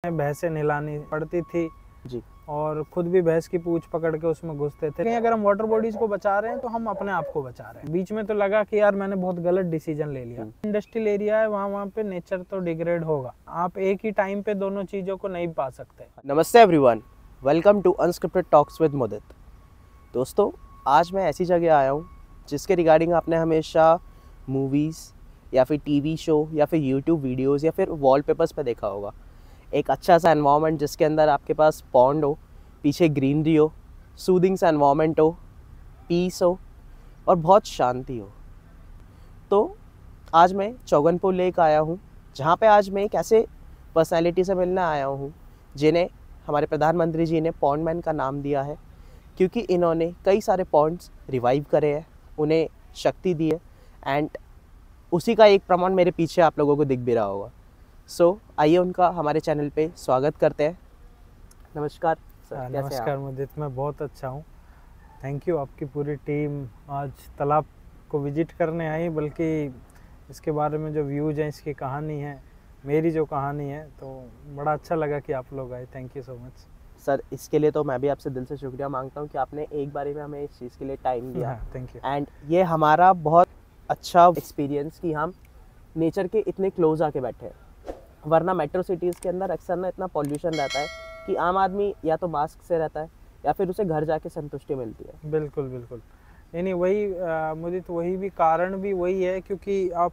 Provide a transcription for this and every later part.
भैंसें नहलानी पड़ती थी जी। और खुद भी भैंस की पूंछ पकड़ के उसमें घुसते थे। अगर हम वाटर बॉडीज को बचा रहे हैं तो हम अपने आप को बचा रहे हैं। बीच में तो लगा कि यार मैंने बहुत गलत डिसीजन ले लिया। इंडस्ट्रियल एरिया है, वहाँ पे नेचर तो डिग्रेड होगा। आप एक ही टाइम पे दोनों चीज़ों को नहीं पा सकते। नमस्ते everyone, welcome to unscripted talks with Mudit. दोस्तों, आज मैं ऐसी जगह आया हूँ जिसके रिगार्डिंग आपने हमेशा मूवीज़ या फिर टीवी शो या फिर यूट्यूब वीडियोस या फिर वॉलपेपर्स पे देखा होगा। एक अच्छा सा एनवायरनमेंट जिसके अंदर आपके पास पॉन्ड हो, पीछे ग्रीनरी हो, सूदिंग सा एनवायरनमेंट हो, पीस हो और बहुत शांति हो। तो आज मैं चौगनपुर लेक आया हूँ, जहाँ पे आज मैं एक ऐसे पर्सनैलिटी से मिलने आया हूँ जिन्हें हमारे प्रधानमंत्री जी ने पॉन्ड मैन का नाम दिया है, क्योंकि इन्होंने कई सारे पॉन्ड्स रिवाइव करे हैं, उन्हें शक्ति दी है एंड उसी का एक प्रमाण मेरे पीछे आप लोगों को दिख भी रहा होगा। सो आइए उनका हमारे चैनल पे स्वागत करते हैं। नमस्कार सर। नमस्कार मुदित, मैं बहुत अच्छा हूँ। Thank you. आपकी पूरी टीम आज तालाब को विजिट करने आई, बल्कि इसके बारे में जो व्यूज हैं, इसकी कहानी है, मेरी जो कहानी है, तो बड़ा अच्छा लगा कि आप लोग आए। Thank you so much sir. इसके लिए तो मैं भी आपसे दिल से शुक्रिया मांगता हूँ कि आपने एक बारी में हमें इस चीज़ के लिए टाइम दिया। Thank you. एंड ये हमारा बहुत अच्छा एक्सपीरियंस कि हम नेचर के इतने क्लोज आके बैठे हैं, वरना मेट्रो सिटीज़ के अंदर अक्सर ना इतना पॉल्यूशन रहता है कि आम आदमी या तो मास्क से रहता है या फिर उसे घर जाके संतुष्टि मिलती है। बिल्कुल बिल्कुल। नहीं वही मुझे तो वही भी कारण भी वही है, क्योंकि आप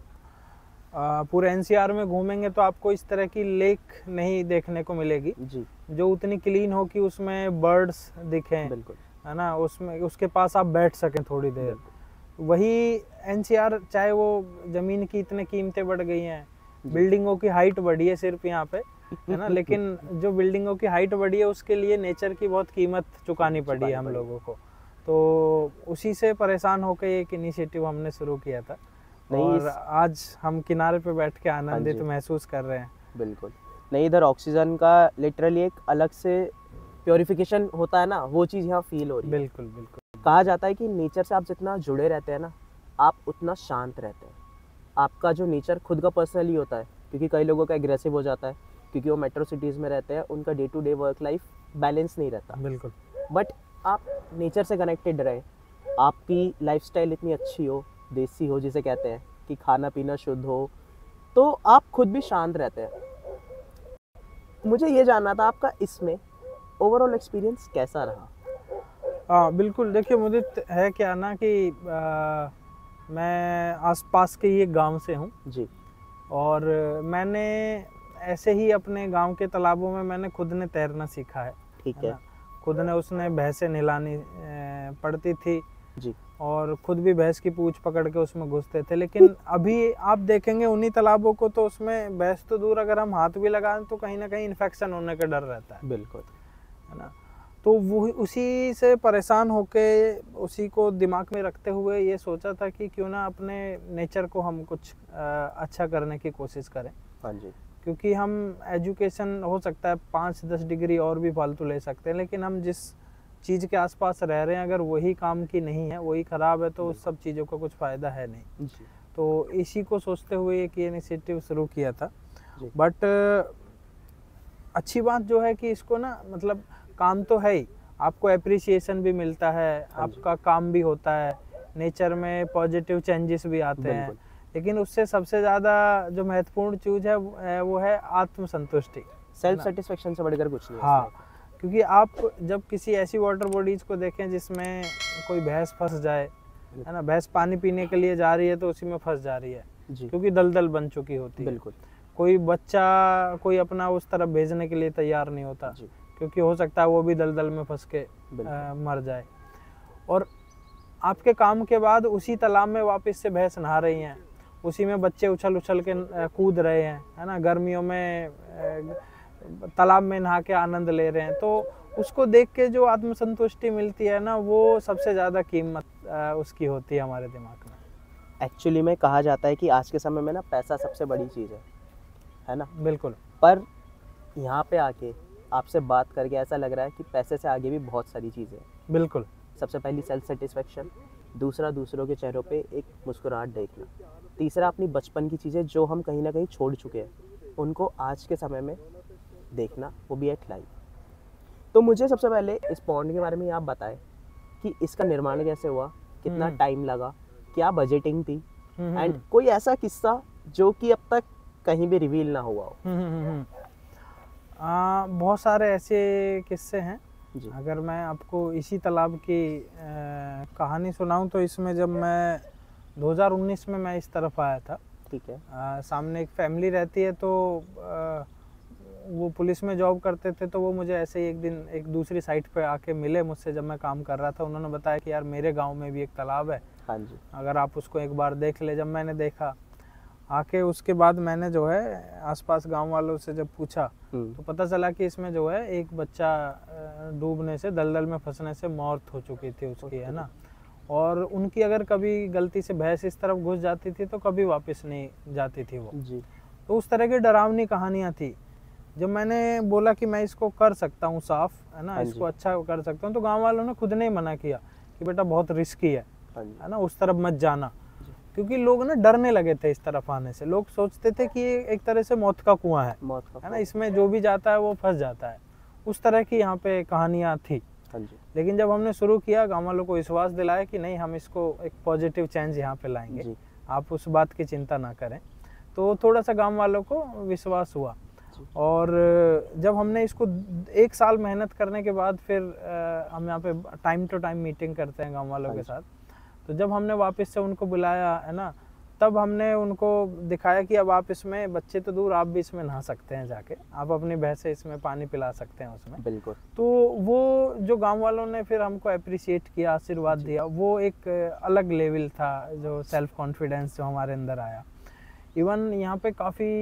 पूरे एनसीआर में घूमेंगे तो आपको इस तरह की लेक नहीं देखने को मिलेगी जी। जो उतनी क्लीन हो कि उसमें बर्ड्स दिखें, बिल्कुल, है ना, उसमें उसके पास आप बैठ सकें थोड़ी देर। वही एनसीआर, चाहे वो ज़मीन की इतने कीमतें बढ़ गई हैं, बिल्डिंगों की हाइट बढ़ी है सिर्फ यहाँ पे, है ना, लेकिन जो बिल्डिंगों की हाइट बढ़ी है उसके लिए नेचर की बहुत कीमत चुकानी पड़ी है हम लोगों को। तो उसी से परेशान होकर एक इनिशिएटिव हमने शुरू किया था और आज हम किनारे पे बैठ के आनंदित महसूस कर रहे हैं। बिल्कुल। नहीं, इधर ऑक्सीजन का लिटरली एक अलग से प्योरिफिकेशन होता है ना, वो चीज़ यहाँ फील हो रही है। बिल्कुल बिल्कुल। कहा जाता है कि नेचर से आप जितना जुड़े रहते हैं ना, आप उतना शांत रहते हैं। आपका जो नेचर खुद का पर्सनली होता है, क्योंकि कई लोगों का एग्रेसिव हो जाता है क्योंकि वो मेट्रो सिटीज़ में रहते हैं, उनका day to day work life balance नहीं रहता। बिल्कुल। बट आप नेचर से कनेक्टेड रहे, आपकी लाइफस्टाइल इतनी अच्छी हो, देसी हो, जिसे कहते हैं कि खाना पीना शुद्ध हो, तो आप खुद भी शांत रहते हैं। मुझे ये जानना था आपका इसमें ओवरऑल एक्सपीरियंस कैसा रहा? बिल्कुल। देखिए मुझे है क्या ना कि मैं आसपास के ये गांव से हूँ जी। और मैंने ऐसे ही अपने गांव के तालाबों में मैंने खुद ने तैरना सीखा है। ठीक है। खुद ने उसने भैंसें नहलानी पड़ती थी जी। और खुद भी भैंस की पूंछ पकड़ के उसमें घुसते थे। लेकिन अभी आप देखेंगे उन्हीं तालाबों को तो उसमें भैंस तो दूर, अगर हम हाथ भी लगाएं तो कहीं ना कहीं इन्फेक्शन होने का डर रहता है। बिल्कुल, है ना। तो वो उसी से परेशान होके, उसी को दिमाग में रखते हुए ये सोचा था कि क्यों ना अपने नेचर को हम कुछ अच्छा करने की कोशिश करें। हाँ जी। क्योंकि हम एजुकेशन हो सकता है 5-10 डिग्री और भी फालतू ले सकते हैं, लेकिन हम जिस चीज़ के आसपास रह रहे हैं अगर वही काम की नहीं है, वही ख़राब है, तो उस सब चीज़ों का कुछ फ़ायदा है नहीं जी। तो इसी को सोचते हुए एक इनिशिएटिव शुरू किया था। बट अच्छी बात जो है कि इसको ना, मतलब काम तो है ही, आपको एप्रिसिएशन भी मिलता है, आपका काम भी होता है, नेचर में पॉजिटिव चेंजेस भी आते हैं, लेकिन उससे सबसे ज़्यादा जो महत्वपूर्ण चीज़ है वो है आत्मसंतुष्टि। सेल्फ सेटिस्फेक्शन से बढ़कर कुछ नहीं है। हाँ, क्योंकि आप जब किसी ऐसी वाटर बॉडीज को देखें जिसमें कोई भैंस फंस जाए, है ना, भैंस पानी पीने के लिए जा रही है तो उसी में फंस जा रही है क्योंकि दलदल बन चुकी होती है। बिल्कुल। कोई बच्चा कोई अपना उस तरफ भेजने के लिए तैयार नहीं होता क्योंकि हो सकता है वो भी दलदल में फंस के मर जाए। और आपके काम के बाद उसी तालाब में वापस से भैंस नहा रही हैं, उसी में बच्चे उछल उछल के कूद रहे हैं, है ना, गर्मियों में तालाब में नहा के आनंद ले रहे हैं। तो उसको देख के जो आत्मसंतुष्टि मिलती है ना, वो सबसे ज़्यादा कीमत उसकी होती है हमारे दिमाग में। एक्चुअली में कहा जाता है कि आज के समय में ना पैसा सबसे बड़ी चीज़ है ना। बिल्कुल। पर यहाँ पे आके आपसे बात करके ऐसा लग रहा है कि पैसे से आगे भी बहुत सारी चीज़ें हैं। बिल्कुल। सबसे पहली सेल्फ सेटिस्फेक्शन, दूसरा दूसरों के चेहरों पे एक मुस्कुराहट देखना, तीसरा अपनी बचपन की चीज़ें जो हम कहीं ना कहीं छोड़ चुके हैं, उनको आज के समय में देखना, वो भी एक लाइव। तो मुझे सबसे पहले इस पॉन्ड के बारे में आप बताएं कि इसका निर्माण कैसे हुआ, कितना टाइम लगा, क्या बजटिंग थी, एंड कोई ऐसा किस्सा जो कि अब तक कहीं भी रिवील ना हुआ हो। बहुत सारे ऐसे किस्से हैं जी। अगर मैं आपको इसी तालाब की कहानी सुनाऊं तो इसमें जब मैं 2019 में मैं इस तरफ आया था, ठीक है। सामने एक फैमिली रहती है, तो वो पुलिस में जॉब करते थे, तो वो मुझे ऐसे ही एक दिन एक दूसरी साइट पे आके मिले मुझसे जब मैं काम कर रहा था। उन्होंने बताया कि यार मेरे गांव में भी एक तालाब है, हाँ जी, अगर आप उसको एक बार देख ले। जब मैंने देखा आके, उसके बाद मैंने जो है आसपास गांव वालों से जब पूछा तो पता चला कि इसमें जो है एक बच्चा डूबने से, दलदल में फंसने से मौत हो चुकी थी उसकी, है ना। और उनकी अगर कभी गलती से भैंस इस तरफ घुस जाती थी तो कभी वापस नहीं जाती थी वो जी। तो उस तरह की डरावनी कहानियां थी। जब मैंने बोला कि मैं इसको कर सकता हूँ साफ, है ना, इसको अच्छा कर सकता हूँ, तो गांव वालों ने खुद ने ही मना किया कि बेटा बहुत रिस्की है ना, उस तरफ मत जाना। क्योंकि लोग ना डरने लगे थे इस तरफ आने से। लोग सोचते थे कि ये एक तरह से मौत का कुआं है ना, इसमें जो भी जाता है वो फंस जाता है। उस तरह की यहाँ पे कहानियां थी। लेकिन जब हमने शुरू किया, गाँव वालों को विश्वास दिलाया कि नहीं, हम इसको एक पॉजिटिव चेंज यहाँ पे लाएंगे, आप उस बात की चिंता ना करें, तो थोड़ा सा गाँव वालों को विश्वास हुआ। और जब हमने इसको 1 साल मेहनत करने के बाद फिर हम यहाँ पे टाइम टू टाइम मीटिंग करते हैं गाँव वालों के साथ। तो जब हमने वापस से उनको बुलाया, है ना, तब हमने उनको दिखाया कि अब आप इसमें, बच्चे तो दूर, आप भी इसमें नहा सकते हैं जाके, आप अपनी भैंसे इसमें पानी पिला सकते हैं उसमें। बिल्कुल। तो वो जो गांव वालों ने फिर हमको अप्रिशिएट किया, आशीर्वाद दिया, वो एक अलग लेवल था, जो सेल्फ कॉन्फिडेंस जो हमारे अंदर आया। इवन यहाँ पे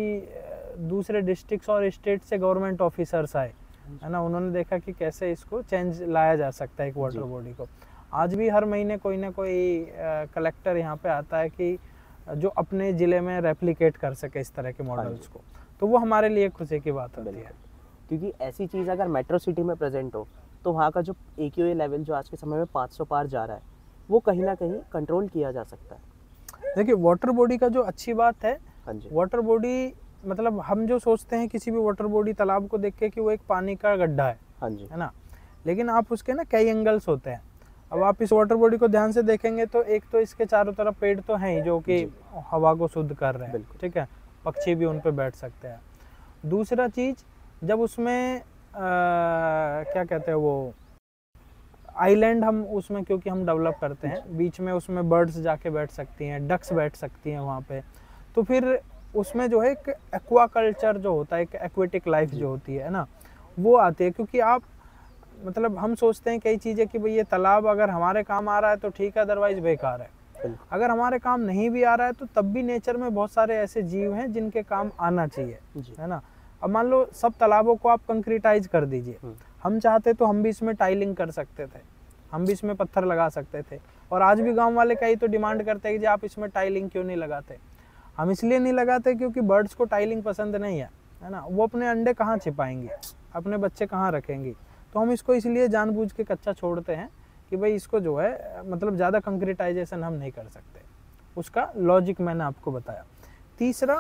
काफ़ी दूसरे डिस्ट्रिक्ट्स और स्टेट से गवर्नमेंट ऑफिसर्स आए, है ना, उन्होंने देखा कि कैसे इसको चेंज लाया जा सकता है एक वाटर बॉडी को। आज भी हर महीने कोई ना कोई कलेक्टर यहाँ पे आता है कि जो अपने ज़िले में रेप्लिकेट कर सके इस तरह के मॉडल्स को, तो वो हमारे लिए खुशी की बात होती है। क्योंकि ऐसी चीज़ अगर मेट्रो सिटी में प्रेजेंट हो तो वहाँ का जो AQA लेवल जो आज के समय में 500 पार जा रहा है, वो कहीं ना कहीं कंट्रोल किया जा सकता है। देखिए, वाटर बॉडी का जो अच्छी बात है, हाँ जी, वाटर बॉडी मतलब हम जो सोचते हैं किसी भी वाटर बॉडी तालाब को देख के कि वो एक पानी का गड्ढा है, हाँ जी, है ना, लेकिन आप उसके ना कई एंगल्स होते हैं। अब आप इस वाटर बॉडी को ध्यान से देखेंगे तो एक तो इसके चारों तरफ पेड़ तो हैं ही जो कि हवा को शुद्ध कर रहे हैं, ठीक है, पक्षी भी उन पे बैठ सकते हैं। दूसरा चीज, जब उसमें क्या कहते हैं वो आइलैंड हम उसमें क्योंकि हम डेवलप करते हैं, बीच में उसमें बर्ड्स जाके बैठ सकती हैं, डक्स बैठ सकती हैं वहाँ पे, तो फिर उसमें जो है एक एक्वाकल्चर जो होता है, एक एक्वेटिक लाइफ जो होती है ना, वो आती है। क्योंकि आप मतलब हम सोचते हैं कई चीज़ें कि भाई ये तालाब अगर हमारे काम आ रहा है तो ठीक है, अदरवाइज बेकार है। अगर हमारे काम नहीं भी आ रहा है तो तब भी नेचर में बहुत सारे ऐसे जीव हैं जिनके काम आना चाहिए, है ना। अब मान लो सब तालाबों को आप कंक्रीटाइज कर दीजिए, हम चाहते तो हम भी इसमें टाइलिंग कर सकते थे, हम भी इसमें पत्थर लगा सकते थे, और आज भी गांव वाले कई तो डिमांड करते हैं कि आप इसमें टाइलिंग क्यों नहीं लगाते। हम इसलिए नहीं लगाते क्योंकि बर्ड्स को टाइलिंग पसंद नहीं है ना, वो अपने अंडे कहाँ छिपाएंगे, अपने बच्चे कहाँ रखेंगी, तो हम इसको इसलिए जानबूझ के कच्चा छोड़ते हैं कि भाई इसको जो है मतलब ज़्यादा कंक्रीटाइजेशन हम नहीं कर सकते। उसका लॉजिक मैंने आपको बताया। तीसरा,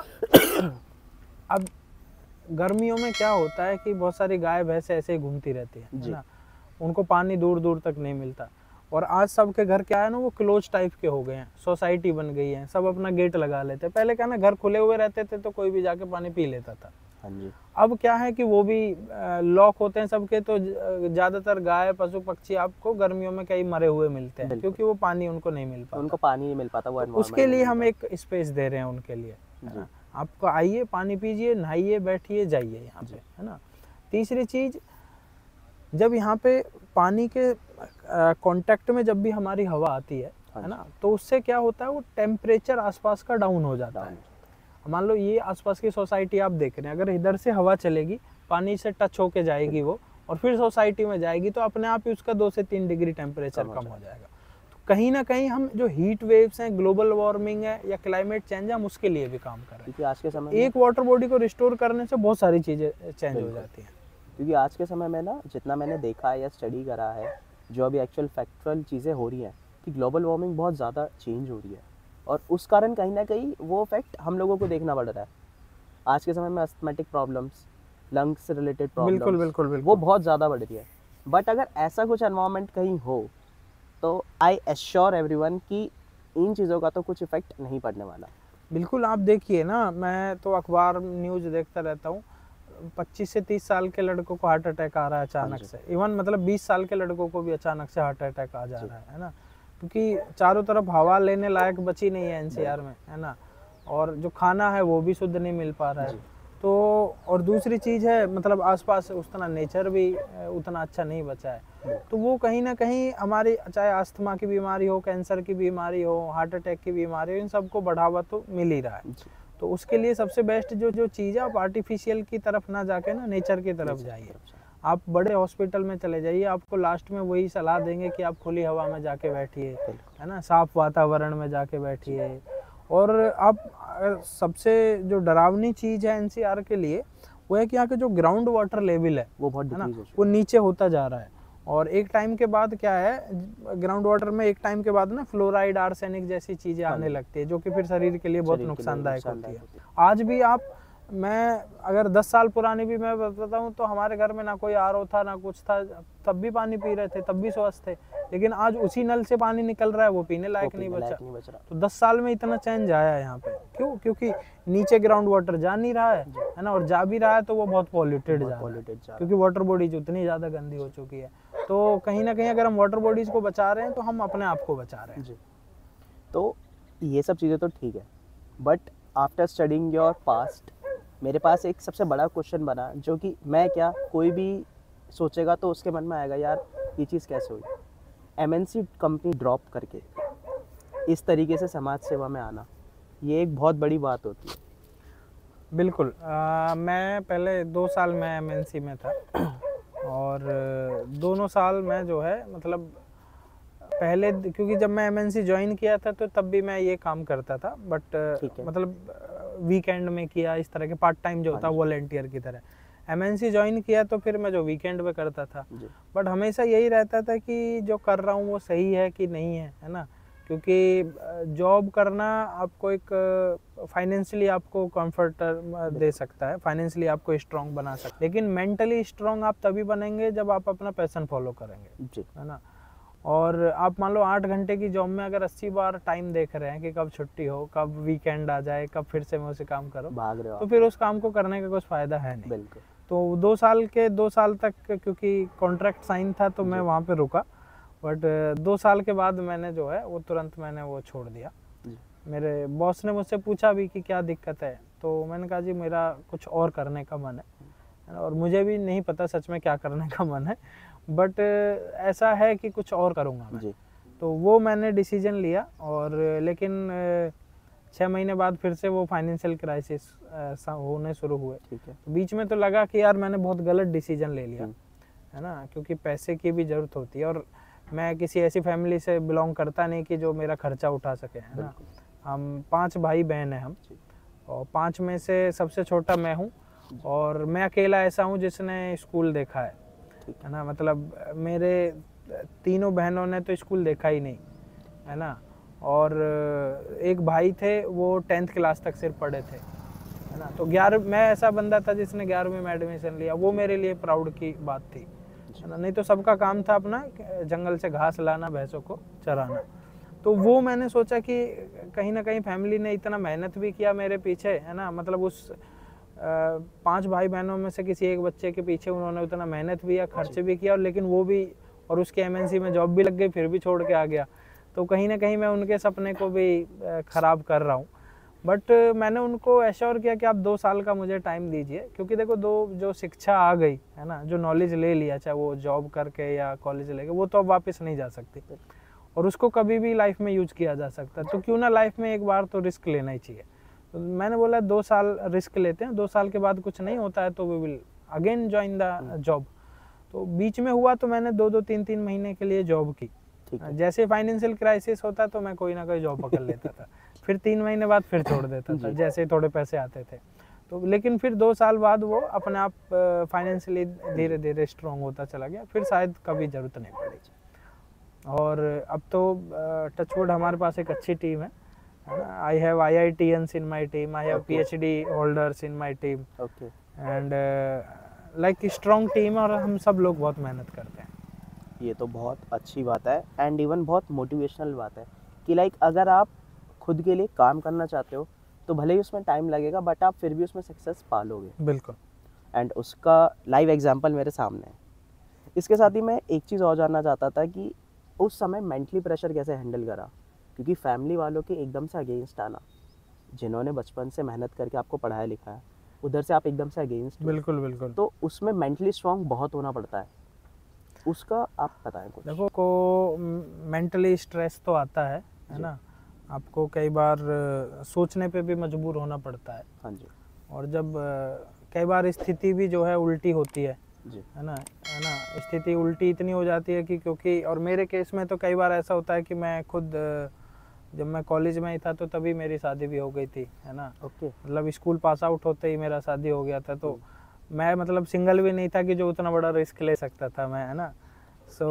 अब गर्मियों में क्या होता है कि बहुत सारी गाय भैंसे ऐसे ही घूमती रहती है ना, उनको पानी दूर दूर तक नहीं मिलता, और आज सबके घर क्या है ना, वो क्लोज टाइप के हो गए हैं, सोसाइटी बन गई है, सब अपना गेट लगा लेते हैं। पहले क्या ना, घर खुले हुए रहते थे तो कोई भी जाके पानी पी लेता था। हाँ जी। अब क्या है कि वो भी लॉक होते हैं सबके, तो ज्यादातर गाय पशु पक्षी आपको गर्मियों में कई मरे हुए मिलते हैं क्योंकि वो पानी उनको नहीं मिल पाता, उनको पानी नहीं मिल पाता, वो उसके लिए हम एक स्पेस दे रहे हैं उनके लिए, आपको आइए, पानी पीजिए, नहाइए, बैठिए, जाइए यहाँ पे, है ना। तीसरी चीज, जब यहाँ पे पानी के कांटेक्ट में जब भी हमारी हवा आती है ना, तो उससे क्या होता है, वो टेम्परेचर आसपास का डाउन हो जाता है। मान लो ये आसपास की सोसाइटी आप देख रहे हैं, अगर इधर से हवा चलेगी, पानी से टच होके जाएगी वो, और फिर सोसाइटी में जाएगी, तो अपने आप ही उसका 2 से 3 डिग्री टेम्परेचर कम हो जाएगा। तो कहीं ना कहीं हम जो हीट वेव्स हैं, ग्लोबल वार्मिंग है या क्लाइमेट चेंज है, हम उसके लिए भी काम कर रहे हैं। आज के समय एक वाटर बॉडी को रिस्टोर करने से बहुत सारी चीजें चेंज हो जाती हैं। क्योंकि आज के समय में ना, जितना मैंने देखा है या स्टडी करा है, जो अभी एक्चुअल फैक्चुअल चीज़ें हो रही हैं कि ग्लोबल वार्मिंग बहुत ज़्यादा चेंज हो रही है, और उस कारण कहीं ना कहीं वो इफेक्ट हम लोगों को देखना पड़ रहा है। आज के समय में अस्थमेटिक प्रॉब्लम्स, लंग्स से रिलेटेड प्रॉब्लम्स, बिल्कुल बिल्कुल बिल्कुल वो बहुत ज़्यादा बढ़ रही है। बट अगर ऐसा कुछ एनवायरनमेंट कहीं हो तो आई एश्योर एवरीवन कि इन चीज़ों का तो कुछ इफेक्ट नहीं पड़ने वाला। बिल्कुल। आप देखिए ना, मैं तो अखबार न्यूज़ देखता रहता हूँ, 25 से 30 साल के लड़कों को हार्ट अटैक आ रहा है अचानक से। इवन मतलब 20 साल के लड़कों को भी अचानक से हार्ट अटैक आ जा रहा है ना, क्योंकि चारों तरफ हवा लेने लायक बची नहीं है एनसीआर में, है ना, और जो खाना है वो भी शुद्ध नहीं मिल पा रहा है। तो और दूसरी चीज़ है, मतलब आसपास उतना नेचर भी उतना अच्छा नहीं बचा है, तो वो कहीं ना कहीं हमारी, चाहे अस्थमा की बीमारी हो, कैंसर की बीमारी हो, हार्ट अटैक की बीमारी हो, इन सबको बढ़ावा तो मिल ही रहा है। तो उसके लिए सबसे बेस्ट जो चीज़ है, आप आर्टिफिशियल की तरफ ना जाके ना नेचर की तरफ जाइए। आप बड़े हॉस्पिटल में चले जाइए, आपको लास्ट में वही सलाह देंगे कि आप खुली हवा में जाके बैठिए, है ना, साफ वातावरण में जाके बैठिए। और आप सबसे जो डरावनी चीज़ है एनसीआर के लिए, वो है कि यहाँ के जो ग्राउंड वाटर लेवल है वो बहुत ना, वो नीचे होता जा रहा है। और एक टाइम के बाद क्या है, ग्राउंड वाटर में एक टाइम के बाद ना फ्लोराइड, आर्सेनिक जैसी चीज़ें आने लगती है, जो कि फिर शरीर के लिए बहुत नुकसानदायक होती है। आज भी मैं अगर 10 साल पुरानी भी मैं बताता हूँ, तो हमारे घर में ना कोई आरओ था ना कुछ था, तब भी पानी पी रहे थे, तब भी स्वस्थ थे। लेकिन आज उसी नल से पानी निकल रहा है, वो पीने लायक नहीं बचा। तो 10 साल में इतना चेंज आया है यहाँ पे। क्यों? क्योंकि नीचे ग्राउंड वाटर जा नहीं रहा है ना, और जा भी रहा है तो वो बहुत पॉल्यूटेड जा रहा है, क्योंकि वाटर बॉडीज उतनी ज़्यादा गंदी हो चुकी है। तो कहीं ना कहीं अगर हम वाटर बॉडीज को बचा रहे हैं, तो हम अपने आप को बचा रहे हैं। तो ये सब चीज़ें तो ठीक है, but after studying your past, मेरे पास एक सबसे बड़ा क्वेश्चन बना, जो कि मैं क्या, कोई भी सोचेगा तो उसके मन में आएगा, यार ये चीज़ कैसे हुई, एमएनसी कंपनी ड्रॉप करके इस तरीके से समाज सेवा में आना, ये एक बहुत बड़ी बात होती है। बिल्कुल। मैं पहले 2 साल मैं एमएनसी में था, और दोनों साल मैं जो है, मतलब पहले, क्योंकि जब मैं एमएनसी ज्वाइन किया था तो तब भी मैं ये काम करता था, बट मतलब वीकेंड में किया, इस तरह के पार्ट टाइम जो होता है वॉलेंटियर की तरह। एमएनसी ज्वाइन किया तो फिर मैं जो वीकेंड पे करता था, बट हमेशा यही रहता था कि जो कर रहा हूँ वो सही है कि नहीं है ना, क्योंकि जॉब करना आपको एक फाइनेंशियली आपको कंफर्ट दे सकता है, फाइनेंशियली आपको स्ट्रांग बना सकता है, लेकिन मेंटली स्ट्रांग आप तभी बनेंगे जब आप अपना पैशन फॉलो करेंगे, है ना। और आप मान लो 8 घंटे की जॉब में अगर 80 बार टाइम देख रहे हैं कि कब छुट्टी हो, कब वीकेंड आ जाए, कब फिर से मैं उसे काम करूं, भाग रहे हो, तो फिर उस काम को करने का कुछ फायदा है नहीं। बिल्कुल। तो 2 साल तक क्योंकि कॉन्ट्रैक्ट साइन था, तो मैं वहाँ पे रुका, बट 2 साल के बाद मैंने जो है वो तुरंत मैंने वो छोड़ दिया। मेरे बॉस ने मुझसे पूछा भी कि क्या दिक्कत है, तो मैंने कहा जी मेरा कुछ और करने का मन है, और मुझे भी नहीं पता सच में क्या करने का मन है, बट ऐसा है कि कुछ और करूँगा मैं। तो वो मैंने डिसीजन लिया, और लेकिन 6 महीने बाद फिर से वो फाइनेंशियल क्राइसिस होने शुरू हुए। तो बीच में तो लगा कि यार मैंने बहुत गलत डिसीजन ले लिया, है ना, क्योंकि पैसे की भी ज़रूरत होती है, और मैं किसी ऐसी फैमिली से बिलोंग करता नहीं कि जो मेरा खर्चा उठा सके, है ना। हम 5 भाई बहन हैं हम, और 5 में से सबसे छोटा मैं हूँ, और मैं अकेला ऐसा हूँ जिसने स्कूल देखा है ना, मतलब मेरे तीनों बहनों ने तो स्कूल देखा ही नहीं, है ना, और एक भाई थे वो 10th क्लास तक सिर्फ पढ़े थे, है ना। तो 11 मैं ऐसा बंदा था जिसने 11वीं में एडमिशन लिया, वो मेरे लिए प्राउड की बात थी, है ना। नहीं तो सबका काम था अपना जंगल से घास लाना, भैंसों को चराना। तो वो मैंने सोचा कि कहीं ना कहीं फैमिली ने इतना मेहनत भी किया मेरे पीछे, है ना, मतलब उस 5 भाई बहनों में से किसी एक बच्चे के पीछे उन्होंने उतना मेहनत भी किया, खर्च भी किया, और लेकिन वो भी, और उसके एमएनसी में जॉब भी लग गई, फिर भी छोड़ के आ गया। तो कहीं ना कहीं मैं उनके सपने को भी ख़राब कर रहा हूँ। बट मैंने उनको एश्योर किया कि आप 2 साल का मुझे टाइम दीजिए, क्योंकि देखो जो शिक्षा आ गई है ना, जो नॉलेज ले लिया, चाहे वो जॉब करके या कॉलेज लेके, वो तो अब वापस नहीं जा सकती, और उसको कभी भी लाइफ में यूज किया जा सकता है। तो क्यों ना लाइफ में एक बार तो रिस्क लेना ही चाहिए। तो मैंने बोला 2 साल रिस्क लेते हैं, 2 साल के बाद कुछ नहीं होता है तो we will again join the job. तो बीच में हुआ तो मैंने 2-2, 3-3 महीने के लिए जॉब की। जैसे फाइनेंशियल क्राइसिस होता तो मैं कोई ना कोई जॉब पकड़ लेता था, फिर 3 महीने बाद फिर छोड़ देता था, जैसे थोड़े पैसे आते थे। तो लेकिन फिर 2 साल बाद वो अपने आप फाइनेंशियली धीरे धीरे स्ट्रॉन्ग होता चला गया, फिर शायद कभी ज़रूरत नहीं पड़ी। और अब तो टचवुड हमारे पास एक अच्छी टीम है ना। I have IITians in my team, I have PhD holders in my team, and like strong team है और हम सब लोग बहुत मेहनत करते हैं। ये तो बहुत अच्छी बात है एंड इवन बहुत मोटिवेशनल बात है कि लाइक अगर आप खुद के लिए काम करना चाहते हो तो भले ही उसमें टाइम लगेगा बट आप फिर भी उसमें सक्सेस पा लोगे। बिल्कुल। एंड उसका लाइव एग्जांपल मेरे सामने है। इसके साथ ही मैं एक चीज़ और जानना चाहता था कि उस समय मेंटली प्रेशर कैसे हैंडल करा, क्योंकि फैमिली वालों के एकदम से अगेंस्ट आना, जिन्होंने बचपन से मेहनत करके आपको पढ़ाया लिखाया, उधर से आप एकदम से अगेंस्ट, बिल्कुल बिल्कुल। तो उसमें मेंटली स्ट्रांग बहुत होना पड़ता है, उसका आप बताएं कुछ। देखो को मेंटली स्ट्रेस तो आता है ना, आपको कई बार सोचने पे भी मजबूर होना पड़ता है। हाँ जी। और जब कई बार स्थिति भी जो है उल्टी होती है जी। है ना, स्थिति उल्टी इतनी हो जाती है कि क्योंकि, और मेरे केस में तो कई बार ऐसा होता है कि मैं खुद जब मैं कॉलेज में ही था तो तभी मेरी शादी भी हो गई थी, है ना। ओके। मतलब स्कूल पास आउट होते ही मेरा शादी हो गया था, तो मैं मतलब सिंगल भी नहीं था कि जो उतना बड़ा रिस्क ले सकता था मैं, है ना। सो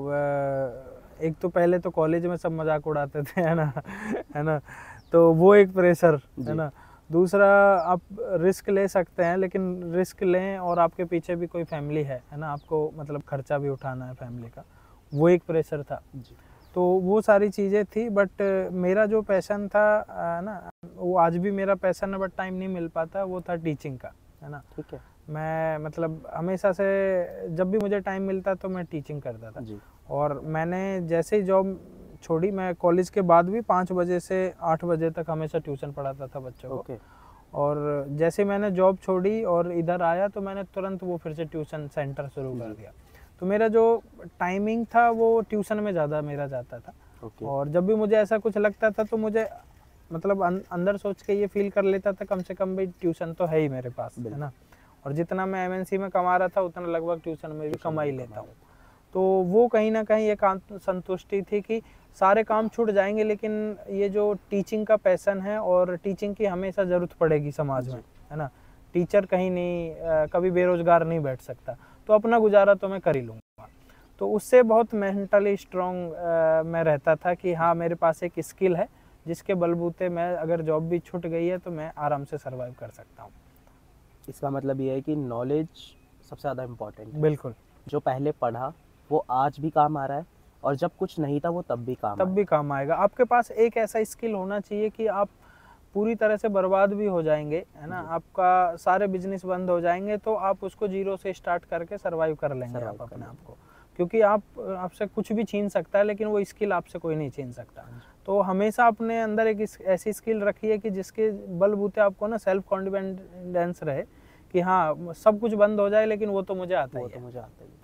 एक तो पहले तो कॉलेज में सब मजाक उड़ाते थे, है ना, तो वो एक प्रेशर, है ना। दूसरा, आप रिस्क ले सकते हैं लेकिन रिस्क लें और आपके पीछे भी कोई फैमिली है ना, आपको मतलब खर्चा भी उठाना है फैमिली का, वो एक प्रेशर था जी। तो वो सारी चीज़ें थी, बट मेरा जो पैशन था ना, वो आज भी मेरा पैशन है, बट टाइम नहीं मिल पाता, वो था टीचिंग का, है ना। ठीक है। मैं मतलब हमेशा से जब भी मुझे टाइम मिलता तो मैं टीचिंग करता था जी। और मैंने जैसे ही जॉब छोड़ी, मैं कॉलेज के बाद भी 5 बजे से 8 बजे तक हमेशा ट्यूशन पढ़ाता था बच्चों को। और जैसे मैंने जॉब छोड़ी और इधर आया तो मैंने तुरंत वो फिर से ट्यूशन सेंटर शुरू कर दिया। तो मेरा जो टाइमिंग था वो ट्यूशन में ज़्यादा मेरा जाता था। और जब भी मुझे ऐसा कुछ लगता था तो मुझे मतलब अंदर सोच के ये फील कर लेता था कम से कम भाई ट्यूशन तो है ही मेरे पास, है ना। और जितना मैं एमएनसी में कमा रहा था उतना लगभग ट्यूशन में भी कमा ही लेता हूँ। तो वो कहीं ना कहीं एक संतुष्टि थी कि सारे काम छूट जाएंगे लेकिन ये जो टीचिंग का पैशन है और टीचिंग की हमेशा ज़रूरत पड़ेगी समाज में, है ना। टीचर कहीं नहीं कभी बेरोजगार नहीं बैठ सकता, तो अपना गुजारा तो मैं कर ही लूँगा। तो उससे बहुत मेंटली स्ट्रॉन्ग मैं रहता था कि हाँ मेरे पास एक स्किल है जिसके बलबूते मैं अगर जॉब भी छूट गई है तो मैं आराम से सर्वाइव कर सकता हूँ। इसका मतलब ये है कि नॉलेज सबसे ज़्यादा इम्पोर्टेंट है। बिल्कुल। जो पहले पढ़ा वो आज भी काम आ रहा है और जब कुछ नहीं था वो तब भी काम आएगा। आपके पास एक ऐसा स्किल होना चाहिए कि आप पूरी तरह से बर्बाद भी हो जाएंगे, है ना, आपका सारे बिजनेस बंद हो जाएंगे तो आप उसको जीरो से स्टार्ट करके सर्वाइव कर लेंगे आप अपने आप को, क्योंकि आपसे कुछ भी छीन सकता है लेकिन वो स्किल आपसे कोई नहीं छीन सकता। तो हमेशा अपने अंदर एक ऐसी स्किल रखिए कि जिसके बलबूते आपको ना सेल्फ कॉन्फिडेंस रहे कि हाँ सब कुछ बंद हो जाए लेकिन वो तो मुझे आता ही है।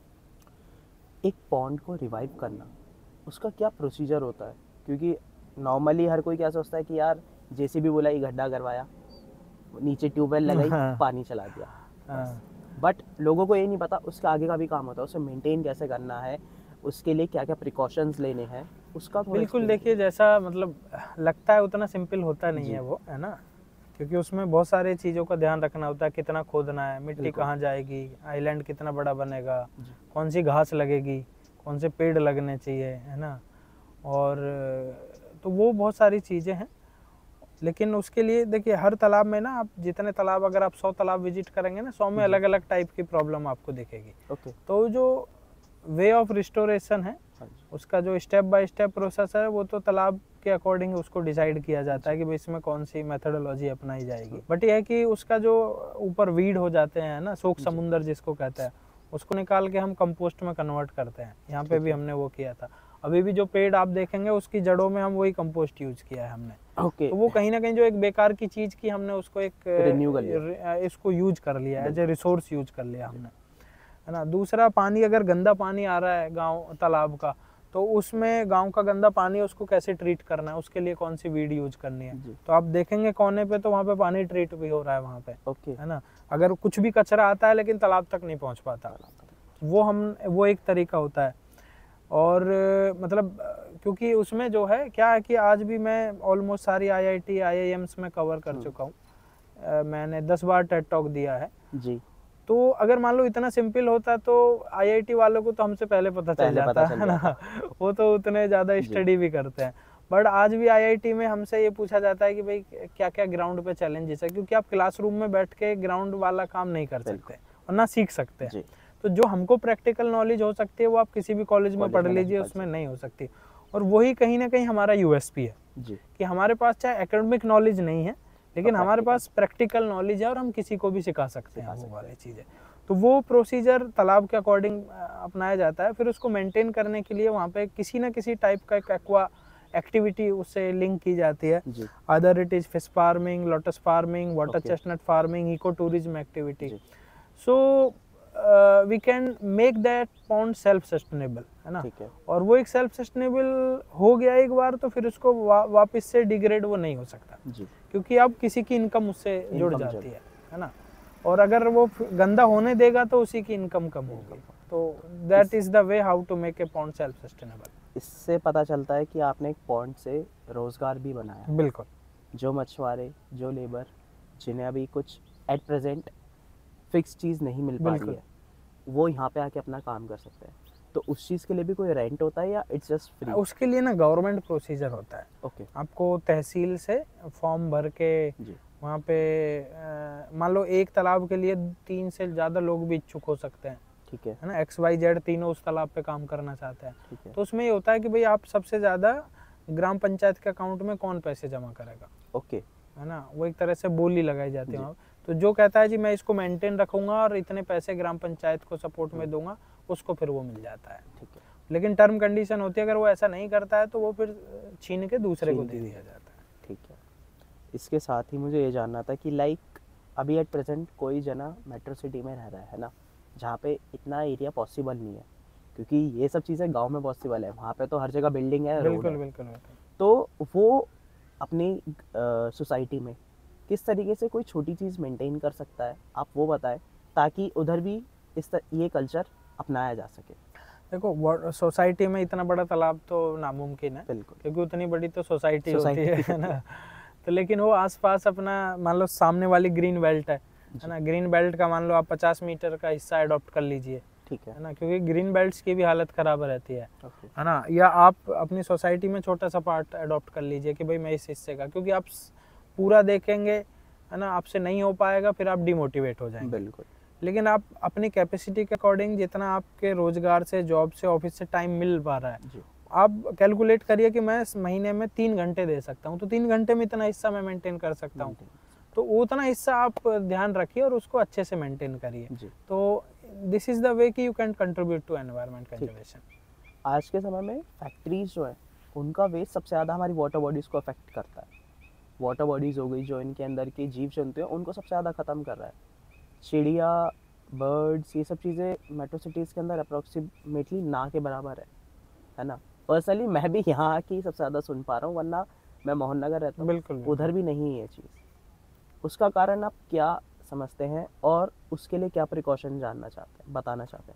एक पॉन्ड को रिवाइव करना, उसका क्या प्रोसीजर होता है? क्योंकि नॉर्मली हर कोई क्या सोचता है कि यार जेसीबी बुलाई, गड्ढा करवाया, नीचे ट्यूबवेल लगाई, पानी चला दिया, बट लोगों को ये नहीं पता उसके आगे का भी काम होता है, उसे मेंटेन कैसे करना है, उसके लिए क्या क्या प्रिकॉशंस लेने हैं, उसका बिल्कुल। देखिए जैसा मतलब लगता है उतना सिंपल होता नहीं है वो, है ना, क्योंकि उसमें बहुत सारी चीज़ों का ध्यान रखना होता है, कितना खोदना है, मिट्टी कहाँ जाएगी, आइलैंड कितना बड़ा बनेगा, कौन सी घास लगेगी, कौन से पेड़ लगने चाहिए, है ना। और तो वो बहुत सारी चीज़ें हैं, लेकिन उसके लिए देखिए हर तालाब में ना, आप जितने तालाब अगर आप 100 तालाब विजिट करेंगे ना, 100 में अलग अलग टाइप की प्रॉब्लम आपको दिखेगी। तो जो वे ऑफ रिस्टोरेशन है उसका जो स्टेप बाय स्टेप प्रोसेस है वो तो तालाब के अकॉर्डिंग उसको डिसाइड किया जाता है कि भाई इसमें कौन सी मेथोडोलॉजी अपनाई जाएगी। बट यह है कि उसका जो ऊपर वीड हो जाते हैं ना, शोक समुंदर जिसको कहते हैं, उसको निकाल के हम कंपोस्ट में कन्वर्ट करते हैं। यहाँ पे भी हमने वो किया था। अभी भी जो पेड़ आप देखेंगे उसकी जड़ों में हम वही कंपोस्ट यूज किया है हमने। तो वो कहीं ना कहीं जो एक बेकार की चीज की हमने उसको एक इसको यूज कर लिया एज ए रिसोर्स यूज कर लिया हमने, है ना। दूसरा, पानी अगर गंदा पानी आ रहा है गांव तालाब का, तो उसमें गांव का गंदा पानी उसको कैसे ट्रीट करना है, उसके लिए कौन सी वीड यूज करनी है। तो आप देखेंगे कोने पे तो वहाँ पे पानी ट्रीट भी हो रहा है वहाँ पे, है ना। अगर कुछ भी कचरा आता है लेकिन तालाब तक नहीं पहुँच पाता, वो एक तरीका होता है। और मतलब क्योंकि उसमें जो है क्या है कि आज भी मैं ऑलमोस्ट सारी IIT IIMs में कवर कर चुका हूँ। मैंने 10 बार टेड टॉक दिया है जी। तो अगर मान लो इतना सिंपल होता तो IIT वालों को तो हमसे पहले पता चल जाता है ना, वो तो उतने ज़्यादा स्टडी भी करते हैं। बट आज भी IIT में हमसे ये पूछा जाता है कि भाई क्या क्या ग्राउंड पे चैलेंजेस है, क्योंकि आप क्लासरूम में बैठ के ग्राउंड वाला काम नहीं कर सकते, और ना सीख सकते हैं। तो जो हमको प्रैक्टिकल नॉलेज हो सकती है वो आप किसी भी कॉलेज में पढ़ लीजिए, उसमें नहीं हो सकती। और वही कहीं ना कहीं हमारा यूएसपी है कि हमारे पास चाहे एकेडमिक नॉलेज नहीं है लेकिन हमारे पास प्रैक्टिकल नॉलेज है और हम किसी को भी सिखा सकते हैं वो वाली चीज़ें। तो वो प्रोसीजर तालाब के अकॉर्डिंग अपनाया जाता है। फिर उसको मेंटेन करने के लिए वहाँ पे किसी ना किसी टाइप का एक एक्वा एक्टिविटी उससे लिंक की जाती है। Other it is fish farming, lotus farming, water chestnut farming, eco tourism activity. So we can make that pond self sustainable, है ना। और वो एक सेल्फ सस्टेनेबल हो गया एक बार तो फिर उसको वापस से डिग्रेड वो नहीं हो सकता क्योंकि अब किसी की इनकम उससे जुड़ जाती है ना। और अगर वो गंदा होने देगा तो उसी की इनकम कम होगी। तो that is the way how to make a pond self sustainable. इससे पता चलता है कि आपने एक पॉन्ड से रोजगार भी बनाया। बिल्कुल। जो मछुआरे, जो लेबर जिन्हें अभी कुछ एट प्रेजेंट फिक्स चीज़ नहीं मिल पा रही है, वो यहाँ पे आके अपना काम कर सकते हैं। तो उस चीज़ के लिए भी कोई रेंट होता है या इट्स जस्ट फ्री? उसके लिए ना गवर्नमेंट प्रोसीजर होता है। ओके। आपको तहसील से फॉर्म भर के वहाँ पे मान लो एक तालाब के लिए 3 से ज़्यादा लोग भी इच्छुक हो सकते हैं। ठीक है ना। XYZ तीनों उस तालाब पे काम करना चाहते हैं। तो उसमें ये होता है कि भाई आप सबसे ज़्यादा ग्राम पंचायत के अकाउंट में कौन पैसे जमा करेगा। ओके। है ना। वो एक तरह से बोली लगाई जाती है। तो जो कहता है जी मैं इसको मेंटेन रखूंगा और इतने पैसे ग्राम पंचायत को सपोर्ट में दूंगा, उसको फिर वो मिल जाता है। ठीक है। लेकिन टर्म कंडीशन होती है, अगर वो ऐसा नहीं करता है तो वो फिर छीन के दूसरे को दे दिया जाता है। ठीक है। इसके साथ ही मुझे ये जानना था कि लाइक अभी एट प्रेजेंट कोई जना मेट्रो सिटी में रह रहा है ना, जहाँ पे इतना एरिया पॉसिबल नहीं है, क्योंकि ये सब चीज़ें गांव में पॉसिबल है, वहाँ पे तो हर जगह बिल्डिंग है, रोड है। बिल्कुल। तो वो अपनी सोसाइटी में किस तरीके से कोई छोटी चीज़ मेंटेन कर सकता है, आप वो बताएं, ताकि उधर भी ये कल्चर अपनाया जा सके। देखो सोसाइटी में इतना बड़ा तालाब तो नामुमकिन है। बिल्कुल। क्योंकि उतनी बड़ी तो सोसाइटी होती है ना। तो लेकिन वो आसपास अपना मान लो सामने वाली ग्रीन बेल्ट है ना। ग्रीन बेल्ट का मान लो आप 50 मीटर का हिस्सा अडॉप्ट कर लीजिए। ठीक है ना। क्योंकि ग्रीन बेल्ट्स की भी हालत खराब रहती है ना। या आप अपनी सोसाइटी में छोटा सा पार्ट अडॉप्ट कर लीजिए कि भाई मैं इस हिस्से का, क्योंकि आप पूरा देखेंगे है ना, आपसे नहीं हो पाएगा, फिर आप डिमोटिवेट हो जाएंगे। बिल्कुल। लेकिन आप अपनी कैपेसिटी के अकॉर्डिंग जितना आपके रोजगार से, जॉब से, ऑफिस से टाइम मिल पा रहा है, आप कैलकुलेट करिए कि मैं महीने में 3 घंटे दे सकता हूँ, तो 3 घंटे में इतना हिस्सा मैं मेंटेन कर सकता हूँ। तो उतना हिस्सा आप ध्यान रखिए और उसको अच्छे से मेंटेन करिए। तो दिस इज द वे कि you can contribute to environment conservation. आज के समय में फैक्ट्रीज जो है उनका वेस्ट सबसे ज़्यादा हमारी वाटर बॉडीज़ को अफेक्ट करता है। वाटर बॉडीज़ हो गई जो इनके अंदर के जीव जंतु हैं उनको सबसे ज़्यादा ख़त्म कर रहा है। चिड़िया, बर्ड्स, ये सब चीज़ें मेट्रो सिटीज़ के अंदर अप्रोक्सीमेटली ना के बराबर है ना। पर्सनली मैं भी यहाँ की सबसे ज़्यादा सुन पा रहा हूँ, वरना मैं मोहन नगर रहता हूँ, बिल्कुल उधर भी नहीं है ये चीज़। उसका कारण आप क्या समझते हैं और उसके लिए क्या प्रिकॉशन जानना चाहते हैं, बताना चाहते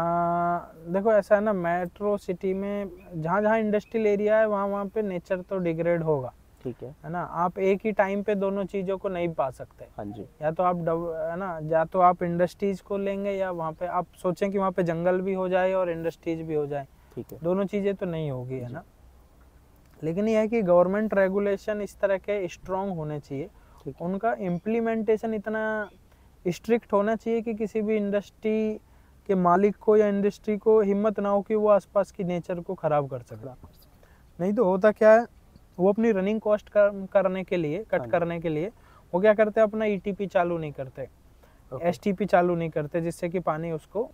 हैं? देखो ऐसा है ना, मेट्रो सिटी में जहाँ जहाँ इंडस्ट्रियल एरिया है वहाँ पे नेचर तो डिग्रेड होगा। ठीक है ना। आप एक ही टाइम पे दोनों चीज़ों को नहीं पा सकते। हाँ जी। या तो आप है ना, या तो आप इंडस्ट्रीज को लेंगे या वहाँ पे आप सोचें कि वहाँ पे जंगल भी हो जाए और इंडस्ट्रीज भी हो जाए। ठीक है। दोनों चीज़ें तो नहीं होगी, है ना। लेकिन यह है कि गवर्नमेंट रेगुलेशन इस तरह के स्ट्रॉन्ग होने चाहिए, उनका इम्प्लीमेंटेशन इतना स्ट्रिक्ट होना चाहिए कि किसी भी इंडस्ट्री के मालिक को या इंडस्ट्री को हिम्मत ना हो कि वो आसपास की नेचर को ख़राब कर सके। नहीं तो होता क्या है, वो अपनी रनिंग कॉस्ट करने के लिए, कट करने के लिए वो क्या करते हैं, अपना ETP चालू नहीं करते, STP चालू नहीं करते, जिससे कि पानी उसको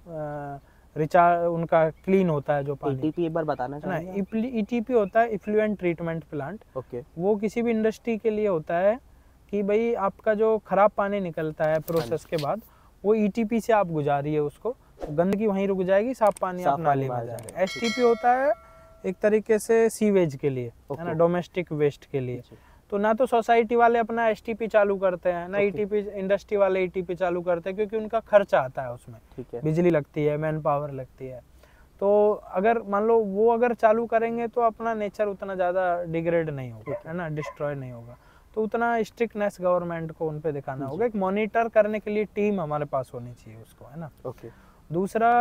रिचार्ज उनका क्लीन होता है। जो पानी ETP एक बार बताना चाहेंगे? ETP होता है इफ्लुएंट ट्रीटमेंट प्लांट। ओके। वो किसी भी इंडस्ट्री के लिए होता है कि भाई आपका जो खराब पानी निकलता है प्रोसेस के बाद, वो ETP से आप गुजारिए उसको, तो गंदगी वहीं रुक जाएगी, साफ पानी आप नाली में जाएगा। STP होता है एक तरीके से सीवेज के लिए, है ना, डोमेस्टिक वेस्ट के लिए। तो ना तो सोसाइटी वाले अपना STP चालू करते हैं, ना ETP इंडस्ट्री वाले ETP चालू करते हैं, क्योंकि उनका खर्चा आता है उसमें। ठीक है। बिजली लगती है, मैन पावर लगती है। तो अगर मान लो वो अगर चालू करेंगे तो अपना नेचर उतना ज़्यादा डिग्रेड नहीं होगा, है ना, डिस्ट्रॉय नहीं होगा। तो उतना स्ट्रिक्टनेस गवर्नमेंट को उन पे दिखाना होगा। एक मॉनिटर करने के लिए टीम हमारे पास होनी चाहिए उसको, है ना। ओके। दूसरा,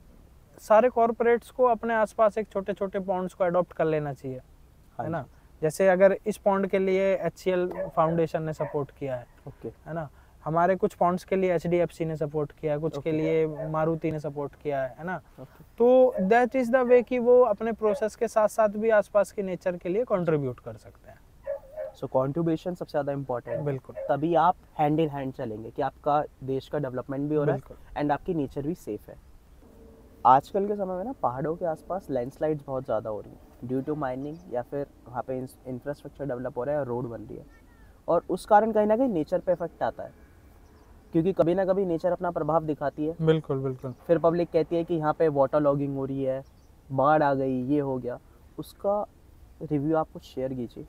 सारे कॉर्पोरेट्स को अपने आसपास एक छोटे छोटे पॉन्ड्स को अडॉप्ट कर लेना चाहिए, है ना। जैसे अगर इस पॉन्ड के लिए HCL फाउंडेशन ने सपोर्ट किया है, ओके, है ना, हमारे कुछ पॉन्ड्स के लिए HDFC ने सपोर्ट किया, कुछ के लिए मारुति ने सपोर्ट किया है ना। तो दैट इज द वे कि वो अपने प्रोसेस के साथ साथ भी आसपास के नेचर के लिए कंट्रीब्यूट कर सकते हैं। सो कंट्रीब्यूशन सबसे ज़्यादा इम्पोर्टेंट है, बिल्कुल, तभी आप हैंड इन हैंड चलेंगे कि आपका देश का डेवलपमेंट भी हो रहा है एंड आपकी नेचर भी सेफ है। आजकल के समय में ना पहाड़ों के आसपास लैंडस्लाइड्स बहुत ज़्यादा हो रही है ड्यू टू माइनिंग, या फिर वहाँ पे इंफ्रास्ट्रक्चर डेवलप हो रहा है, रोड बन रही है, और उस कारण कहीं ना कहीं नेचर पे इफेक्ट आता है, क्योंकि कभी ना कभी नेचर अपना प्रभाव दिखाती है। बिल्कुल बिल्कुल। फिर पब्लिक कहती है कि यहाँ पे वाटर लॉगिंग हो रही है, बाढ़ आ गई, ये हो गया, उसका रिव्यू आप कुछ शेयर कीजिए।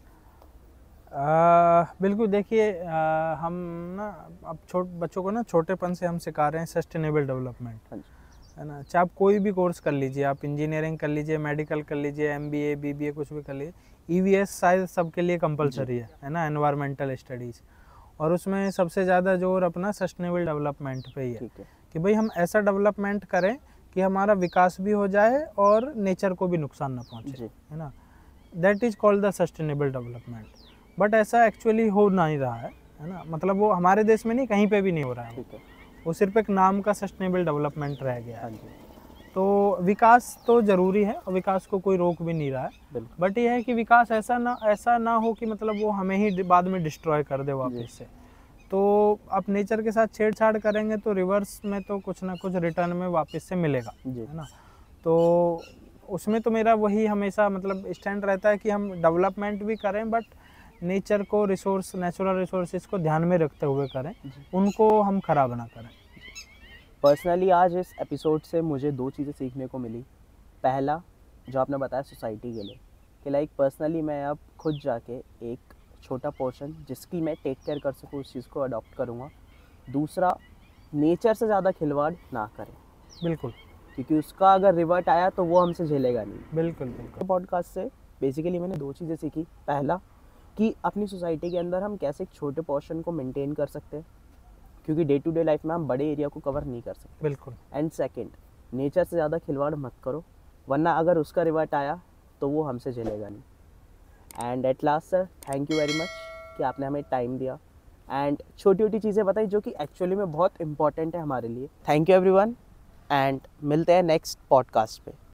बिल्कुल, देखिए हम ना अब बच्चों को ना छोटेपन से हम सिखा रहे हैं सस्टेनेबल डेवलपमेंट, है ना। चाहे आप कोई भी कोर्स कर लीजिए, आप इंजीनियरिंग कर लीजिए, मेडिकल कर लीजिए, MBA BBA कुछ भी कर लीजिए, EVS शायद सबके लिए कंपलसरी है ना, एनवायरमेंटल स्टडीज़, और उसमें सबसे ज़्यादा जोर अपना सस्टेनेबल डेवलपमेंट पे ही है कि भाई हम ऐसा डेवलपमेंट करें कि हमारा विकास भी हो जाए और नेचर को भी नुकसान ना पहुँचे, है ना। That is called the sustainable development. But ऐसा एक्चुअली हो नहीं रहा है ना, मतलब वो हमारे देश में नहीं, कहीं पे भी नहीं हो रहा है, वो सिर्फ एक नाम का सस्टेनेबल डेवलपमेंट रह गया है। तो विकास तो ज़रूरी है और विकास को कोई रोक भी नहीं रहा है, बट ये है कि विकास ऐसा ना हो कि मतलब वो हमें ही बाद में डिस्ट्रॉय कर दे वापस से। तो आप नेचर के साथ छेड़छाड़ करेंगे तो रिवर्स में तो कुछ ना कुछ रिटर्न में वापस से मिलेगा, है ना। तो उसमें तो मेरा वही हमेशा मतलब स्टैंड रहता है कि हम डेवलपमेंट भी करें बट नेचर को नेचुरल रिसोर्सेज को ध्यान में रखते हुए करें, उनको हम खराब ना करें। पर्सनली आज इस एपिसोड से मुझे 2 चीज़ें सीखने को मिली। पहला, जो आपने बताया सोसाइटी के लिए, कि लाइक पर्सनली मैं अब खुद जाके एक छोटा पोर्शन जिसकी मैं टेक केयर कर सकूँ उस चीज़ को अडॉप्ट करूँगा। दूसरा, नेचर से ज़्यादा खिलवाड़ ना करें, बिल्कुल, क्योंकि उसका अगर रिवर्ट आया तो वो हमसे झेलेगा नहीं। बिल्कुल बिल्कुल। पॉडकास्ट से बेसिकली मैंने 2 चीज़ें सीखी। पहला, कि अपनी सोसाइटी के अंदर हम कैसे एक छोटे पोर्शन को मेंटेन कर सकते हैं, क्योंकि डे टू डे लाइफ में हम बड़े एरिया को कवर नहीं कर सकते। बिल्कुल। एंड सेकंड, नेचर से ज़्यादा खिलवाड़ मत करो, वरना अगर उसका रिवर्ट आया तो वो हमसे झेलेगा नहीं। And at last sir, thank you very much कि आपने हमें टाइम दिया एंड छोटी छोटी चीज़ें बताई जो कि एक्चुअली में बहुत इंपॉर्टेंट है हमारे लिए। थैंक यू एवरीवन एंड मिलते हैं नेक्स्ट पॉडकास्ट पे।